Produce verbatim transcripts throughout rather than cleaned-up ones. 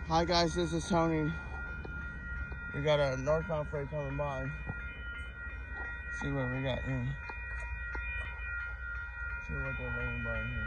Hi guys, this is Tony. We got a northbound freight coming by. See what we got here. See what they're waiting by here.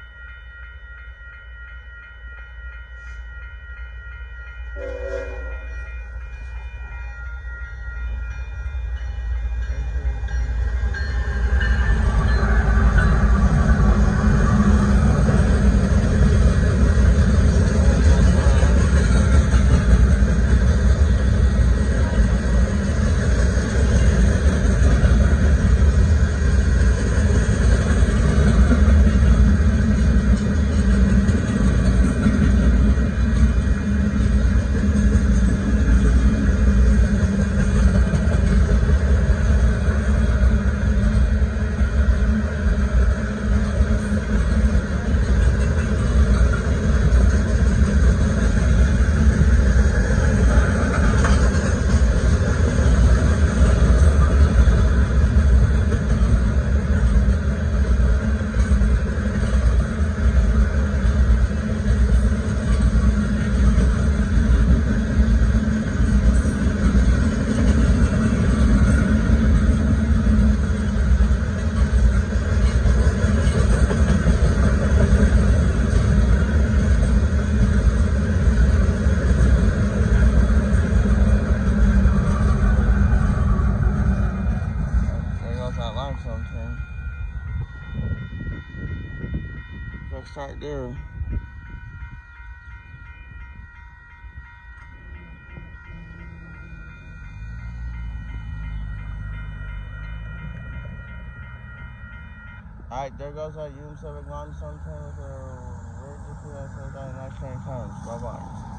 That limestone train. Let's start there. Alright, there goes that Union Pacific limestone train with a red G P S. Next train comes. Bye bye.